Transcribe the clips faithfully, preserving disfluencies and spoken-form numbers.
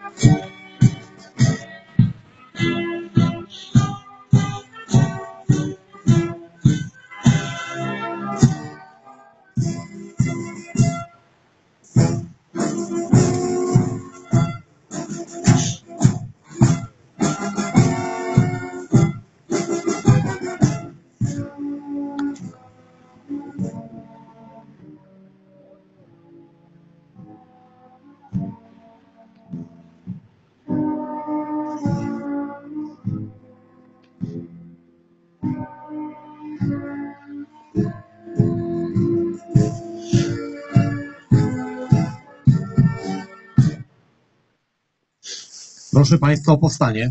Proszę Państwa o powstanie.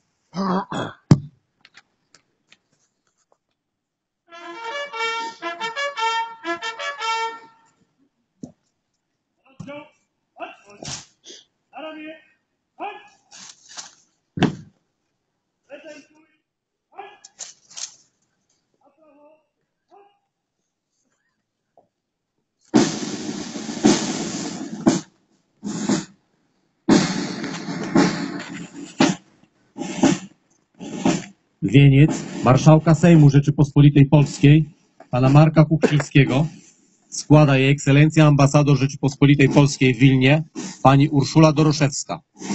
Wieniec Marszałka Sejmu Rzeczypospolitej Polskiej, pana Marka Kuchcińskiego, składa Jej Ekscelencja Ambasador Rzeczypospolitej Polskiej w Wilnie, pani Urszula Doroszewska.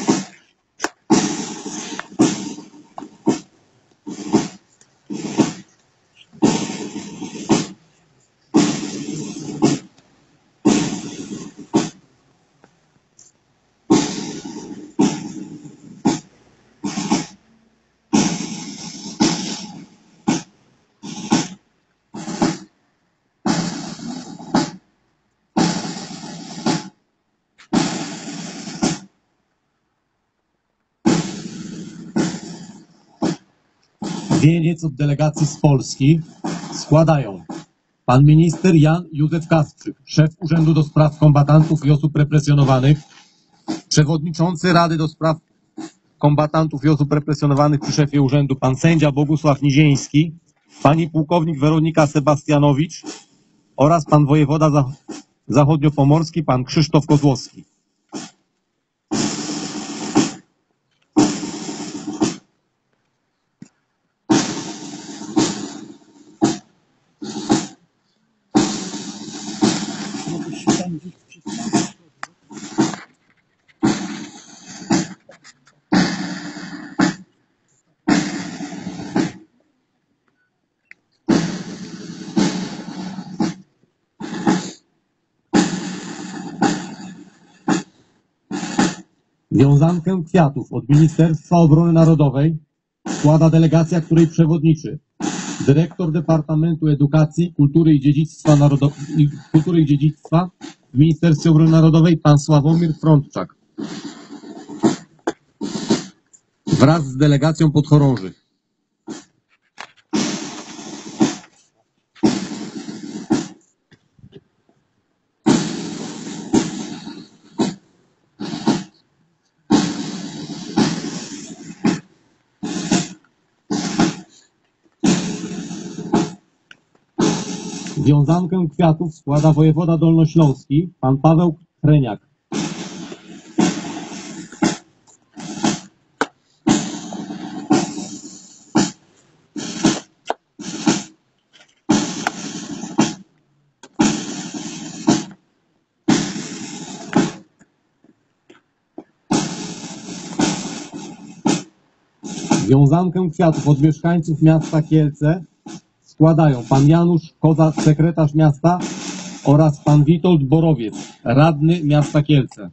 Wieniec od delegacji z Polski składają pan minister Jan Józef Kasprzyk, szef Urzędu do Spraw Kombatantów i Osób Represjonowanych, przewodniczący Rady do Spraw Kombatantów i Osób Represjonowanych przy szefie urzędu pan sędzia Bogusław Nizieński, pani pułkownik Weronika Sebastianowicz oraz pan wojewoda zachodniopomorski pan Krzysztof Kozłowski. Wiązankę kwiatów od Ministerstwa Obrony Narodowej składa delegacja, której przewodniczy dyrektor Departamentu Edukacji, Kultury i Dziedzictwa, Narodo... Kultury i Dziedzictwa w Ministerstwie Obrony Narodowej pan Sławomir Frądczak wraz z delegacją podchorążych. Wiązankę kwiatów składa wojewoda dolnośląski, pan Paweł Hreniak. Wiązankę kwiatów od mieszkańców miasta Kielce składają pan Janusz Kozak, sekretarz miasta oraz pan Witold Borowiec, radny miasta Kielce.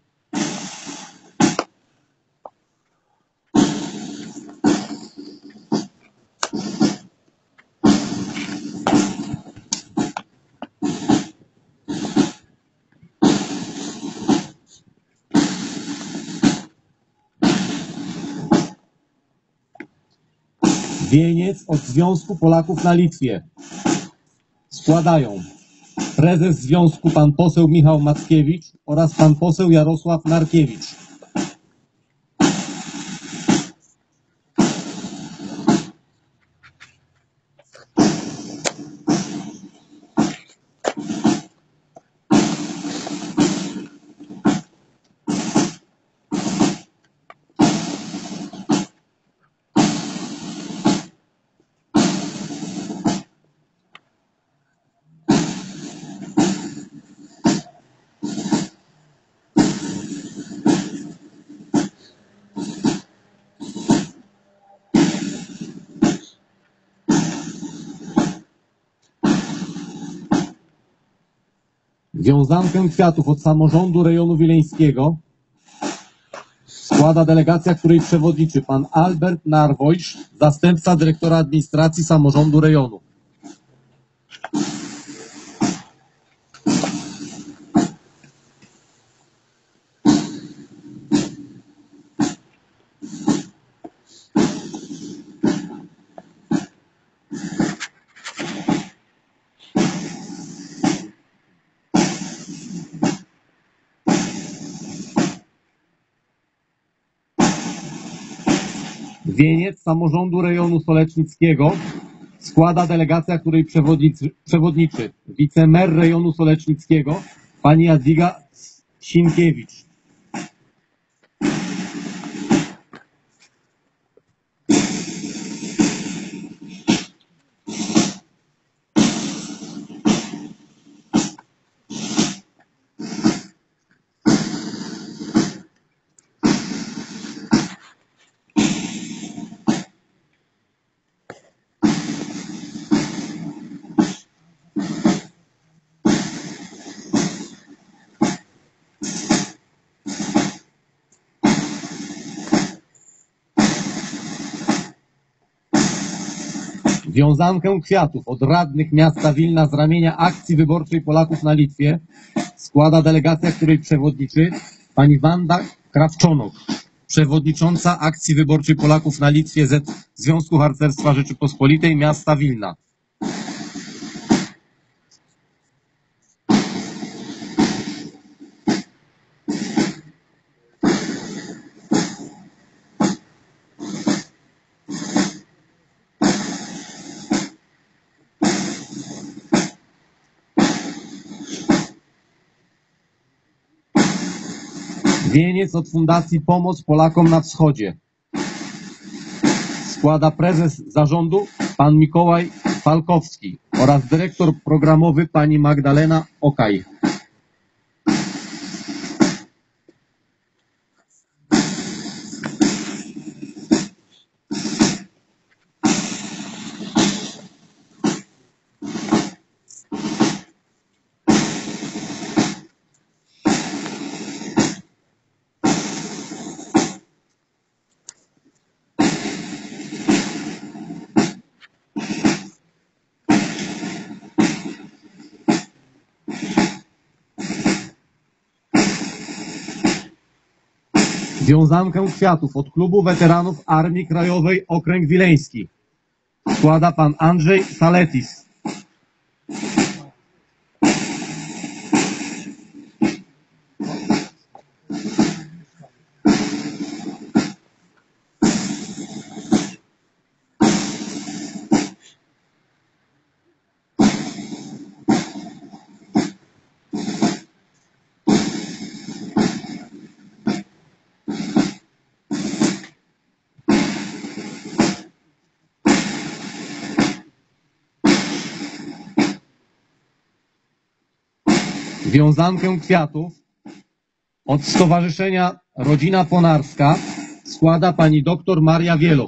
Wieniec od Związku Polaków na Litwie składają prezes związku pan poseł Michał Mackiewicz oraz pan poseł Jarosław Narkiewicz. Wiązankę kwiatów od samorządu rejonu wileńskiego składa delegacja, której przewodniczy pan Albert Narwojsz, zastępca dyrektora administracji samorządu rejonu. Wieniec samorządu rejonu solecznickiego składa delegacja, której przewodniczy, przewodniczy wicemer rejonu solecznickiego pani Jadwiga Sinkiewicz. Wiązankę kwiatów od radnych miasta Wilna z ramienia akcji wyborczej Polaków na Litwie składa delegacja, której przewodniczy pani Wanda Krawczonok, przewodnicząca akcji wyborczej Polaków na Litwie Z Związku Harcerstwa Rzeczypospolitej miasta Wilna. Wieniec od Fundacji Pomoc Polakom na Wschodzie składa prezes zarządu pan Mikołaj Falkowski oraz dyrektor programowy pani Magdalena Okaj. Wiązankę kwiatów od Klubu Weteranów Armii Krajowej Okręg Wileński składa pan Andrzej Saletis. Wiązankę kwiatów od Stowarzyszenia Rodzina Ponarska składa pani doktor Maria Wieloch.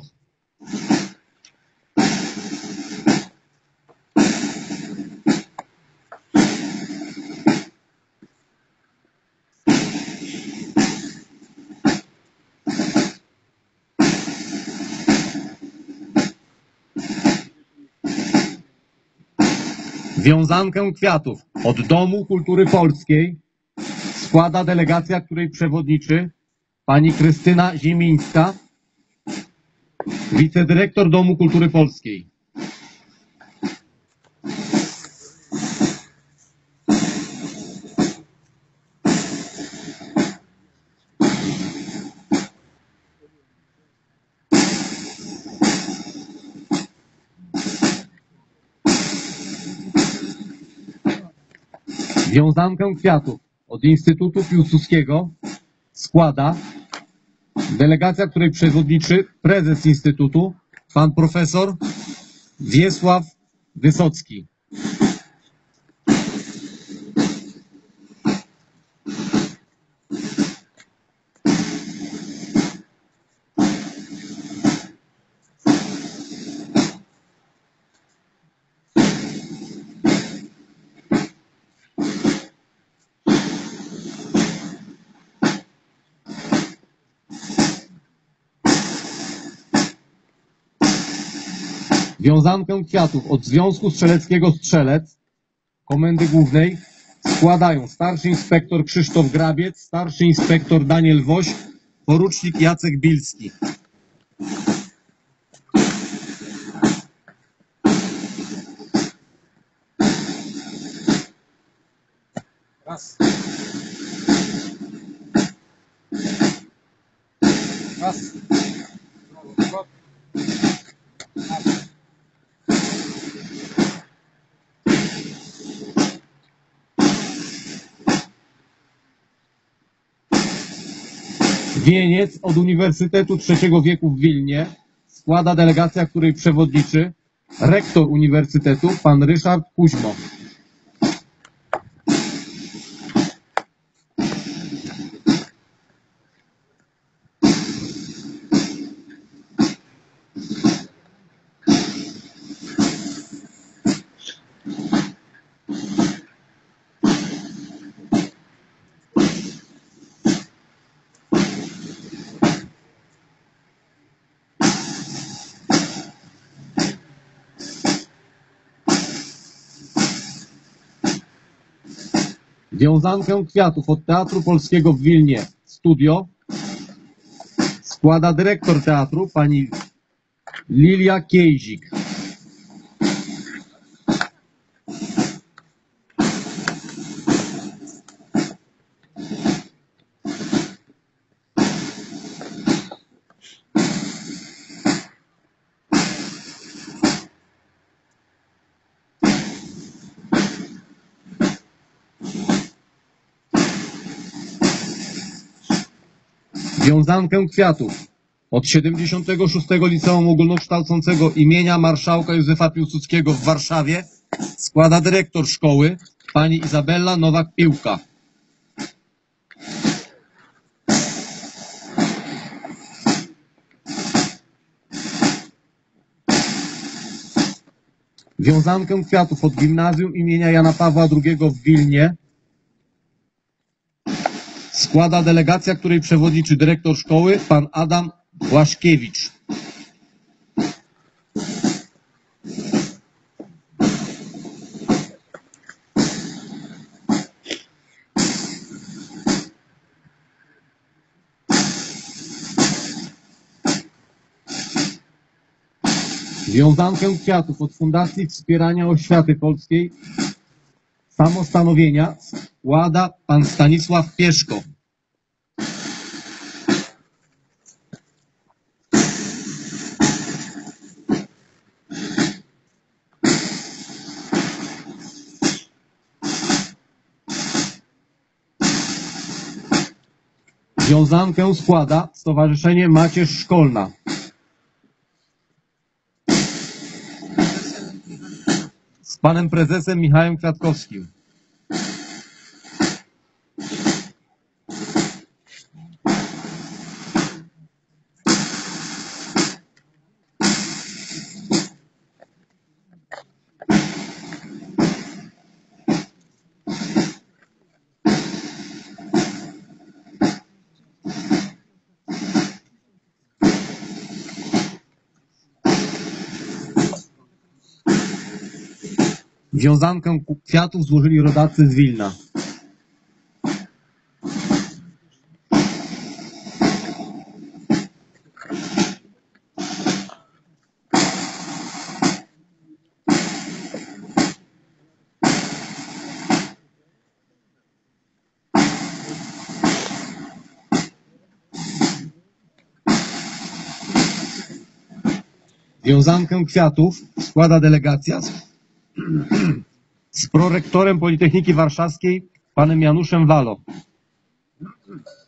Wiązankę kwiatów od Domu Kultury Polskiej składa delegacja, której przewodniczy pani Krystyna Ziemińska, wicedyrektor Domu Kultury Polskiej. Wiązankę kwiatów od Instytutu Piłsudskiego składa delegacja, której przewodniczy prezes Instytutu, pan profesor Wiesław Wysocki. Wiązankę kwiatów od Związku Strzeleckiego Strzelec Komendy Głównej składają starszy inspektor Krzysztof Grabiec, starszy inspektor Daniel Woś, porucznik Jacek Bilski. Raz. Raz. Brawo. Raz. Wieniec od Uniwersytetu Trzeciego Wieku w Wilnie składa delegacja, której przewodniczy rektor Uniwersytetu, pan Ryszard Kuźmo. Wiązankę kwiatów od Teatru Polskiego w Wilnie Studio składa dyrektor teatru, pani Lilia Kiejzik. Wiązankę kwiatów od siedemdziesiątego szóstego Liceum Ogólnokształcącego imienia Marszałka Józefa Piłsudskiego w Warszawie składa dyrektor szkoły, pani Izabela Nowak-Piłka. Wiązankę kwiatów od Gimnazjum imienia Jana Pawła drugiego w Wilnie składa delegacja, której przewodniczy dyrektor szkoły, pan Adam Błaszkiewicz. Wiązankę kwiatów od Fundacji Wspierania Oświaty Polskiej Samostanowienia składa pan Stanisław Pieszko. Wiązankę składa Stowarzyszenie Macierz Szkolna. Z panem prezesem Michałem Kwiatkowskim. Wiązankę kwiatów złożyli rodacy z Wilna. Wiązankę kwiatów składa delegacja z, z prorektorem Politechniki Warszawskiej, panem Januszem Walo.